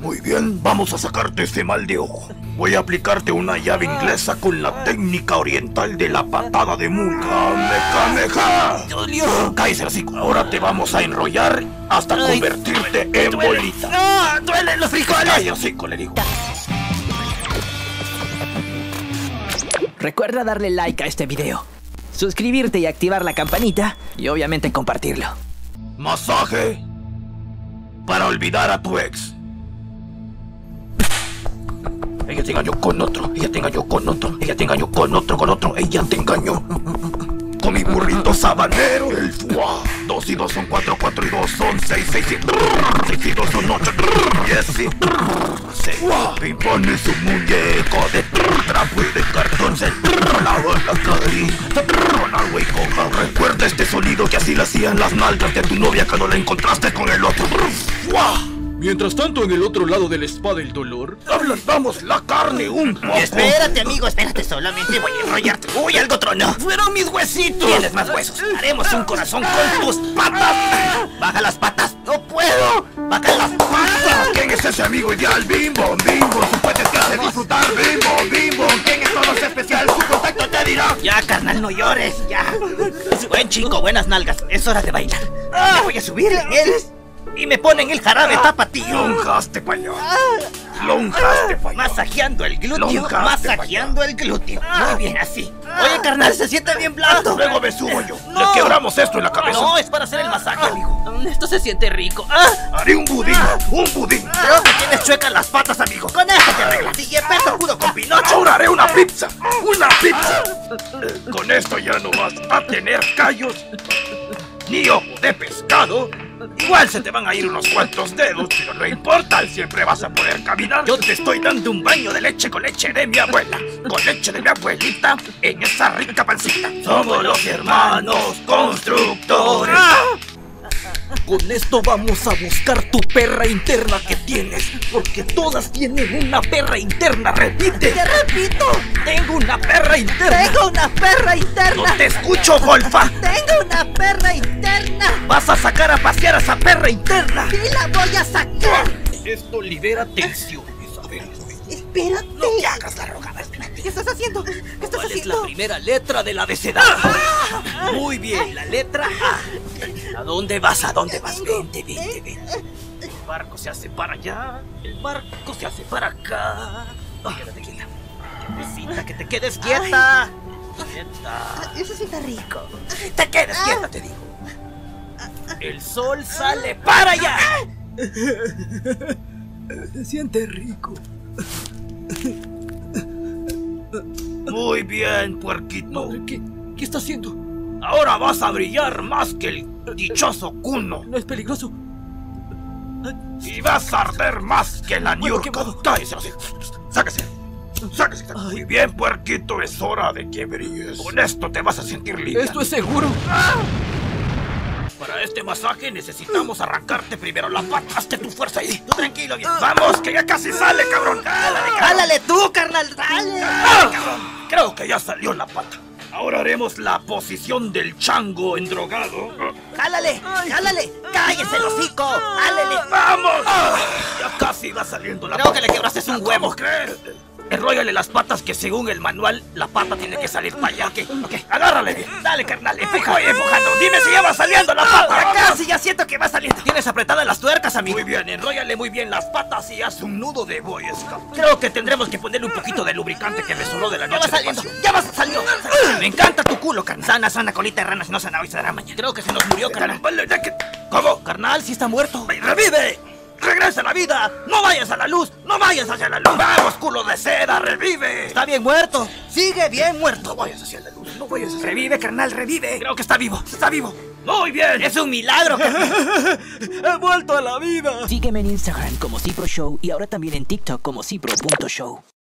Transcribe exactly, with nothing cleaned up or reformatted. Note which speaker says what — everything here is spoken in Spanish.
Speaker 1: Muy bien, vamos a sacarte ese mal de ojo. Voy a aplicarte una llave inglesa con la técnica oriental de la patada de mula. ¡Kamehameha!
Speaker 2: ¡Dolió!
Speaker 1: Cállese el hocico. Ahora te vamos a enrollar hasta
Speaker 2: Ay,
Speaker 1: convertirte
Speaker 2: duele,
Speaker 1: en
Speaker 2: duele.
Speaker 1: bolita.
Speaker 2: ¡Ah! ¡Duelen los frijoles!
Speaker 1: Cállese el hocico, le digo.
Speaker 2: Recuerda darle like a este video, suscribirte y activar la campanita, y obviamente compartirlo.
Speaker 1: Masaje para olvidar a tu ex. Ella te engañó con otro, ella te engañó con otro, ella te engañó con otro, con otro, ella te engañó. Con mi burrito sabanero, el fuá. Dos y dos son cuatro, cuatro y dos son seis, seis y seis y dos son ocho, diez y se impone su muñeco de trapo y de cartón, se lava la carita con agua y coca. Recuerda este sonido que así le hacían las nalgas de tu novia cuando la encontraste con el otro. ¡Fuá!
Speaker 3: Mientras tanto, en el otro lado de la espada del dolor...
Speaker 1: Ablandamos la carne un poco.
Speaker 4: Espérate, amigo, espérate, solamente voy a enrollarte. ¡Uy, algo tronó!
Speaker 2: ¡Fueron mis huesitos!
Speaker 4: Tienes más huesos. Haremos un corazón con tus patas. Baja las patas. ¡No puedo! ¡Baja las patas!
Speaker 1: ¿Quién es ese amigo ideal? Bimbo, Bimbo, su puente te hace disfrutar. Bimbo, Bimbo, ¿quién es todo especial? Su contacto te dirá.
Speaker 4: Ya, carnal, no llores, ya. Buen chico, buenas nalgas. Es hora de bailar. Me voy a subir en él y me ponen el jarabe tapatío.
Speaker 1: Lonjaste pa' allá. Lonjaste pa' allá.
Speaker 4: Masajeando el glúteo,
Speaker 1: Lonjaste
Speaker 4: masajeando el glúteo. Muy bien, así. Oye, carnal, se siente bien blando.
Speaker 1: Luego me subo yo.
Speaker 4: No.
Speaker 1: Le quebramos esto en la cabeza.
Speaker 4: No, es para hacer el masaje, amigo.
Speaker 2: Esto se siente rico. ¡Ah!
Speaker 1: Haré un budín, un budín.
Speaker 4: Creo que tienes chuecas las patas, amigo. Con esto te arreglas. Y Gepetto pudo con Pinocho.
Speaker 1: Ahora haré una pizza, una pizza. Con esto ya no vas a tener callos ni ojo de pescado. Igual se te van a ir unos cuantos dedos, pero no importa, siempre vas a poder caminar. Yo te estoy dando un baño de leche con leche de mi abuela, con leche de mi abuelita, en esa rica pancita. Somos los hermanos constructores.
Speaker 2: Con esto vamos a buscar tu perra interna que tienes, porque todas tienen una perra interna. Repite.
Speaker 4: Te repito.
Speaker 2: Tengo una perra interna.
Speaker 4: Tengo una perra interna.
Speaker 1: No te escucho, golfa.
Speaker 4: Tengo una perra interna.
Speaker 2: Vas a sacar a pasear a esa perra interna.
Speaker 4: Sí la voy a sacar.
Speaker 2: Esto libera tensiones. A ver,
Speaker 4: Espérate.
Speaker 2: no te hagas la rogada, espérate.
Speaker 4: ¿Qué estás haciendo? ¿Qué estás
Speaker 2: ¿Cuál es
Speaker 4: haciendo?
Speaker 2: la primera letra del abecedario? Muy bien, la letra A. ¿A dónde vas? ¿A dónde vas? Vente, vente, vente. El barco se hace para allá, el barco se hace para acá. Ay, quédate quieta. Necesita que te quedes quieta. Quieta.
Speaker 4: Eso sí está rico.
Speaker 2: Te quedes quieta, te digo. El sol sale para allá. Se siente rico.
Speaker 1: Muy bien, puerquito.
Speaker 2: ¿Qué, ¿Qué está haciendo?
Speaker 1: Ahora vas a brillar más que el dichoso cuno.
Speaker 2: ¿No es peligroso?
Speaker 1: Y vas a arder más que la
Speaker 2: Bueno,
Speaker 1: niurka.
Speaker 2: ¿qué modo?
Speaker 1: Cállese, así. Sáquese. Sáquese. Muy bien, puerquito, es hora de que brilles. Con esto te vas a sentir libre.
Speaker 2: ¿Esto es seguro?
Speaker 1: Para este masaje necesitamos arrancarte primero la pata. Hazte tu fuerza ahí. Tú tranquilo, bien. Vamos, que ya casi sale, cabrón. Jálale, cabrón.
Speaker 4: ¡Jálale tú, carnal! ¡Dale!
Speaker 1: ¡Ah, cabrón! Creo que ya salió la pata. Ahora haremos la posición del chango endrogado.
Speaker 4: ¡Jálale! ¡Jálale! ¡Cállese el hocico! ¡Jálale!
Speaker 1: ¡Vamos! Ya casi va saliendo la
Speaker 4: Creo
Speaker 1: pata.
Speaker 4: que le quebraste un huevo.
Speaker 1: ¿Cómo crees? Enróllale las patas que según el manual la pata tiene que salir para allá. Ok, ok, agárrale bien. Dale, carnal, empuja, voy empujando. Dime si ya va saliendo la pata.
Speaker 4: Ya casi, ya siento que va saliendo.
Speaker 1: Tienes apretadas las tuercas, amigo. Muy bien, enróllale muy bien las patas y haz un nudo de Boy Scout. Creo que tendremos que ponerle un poquito de lubricante que me sobró de la
Speaker 4: Ya
Speaker 1: noche
Speaker 4: va
Speaker 1: de
Speaker 4: saliendo.
Speaker 1: pasión.
Speaker 4: Ya va saliendo.
Speaker 1: Me encanta tu culo, carnal.
Speaker 4: Sana, sana, colita de rana. Si no sana hoy, se dará mañana.
Speaker 1: Creo que se nos murió, carnal. Vale, ya que- ¿Cómo?
Speaker 4: Carnal, si está muerto.
Speaker 1: ¡Revive! ¡Regresa a la vida! ¡No vayas a la luz! ¡No vayas hacia la luz! ¡Vamos, culo de seda! ¡Revive!
Speaker 4: Está bien muerto. Sigue bien muerto.
Speaker 1: No vayas hacia la luz, no vayas hacia...
Speaker 4: Revive, carnal, revive.
Speaker 1: Creo que está vivo, está vivo. ¡Muy bien!
Speaker 4: Es un milagro, carnal.
Speaker 2: ¡He vuelto a la vida! Sígueme en Instagram como Cipro Show y ahora también en TikTok como Cipro punto show.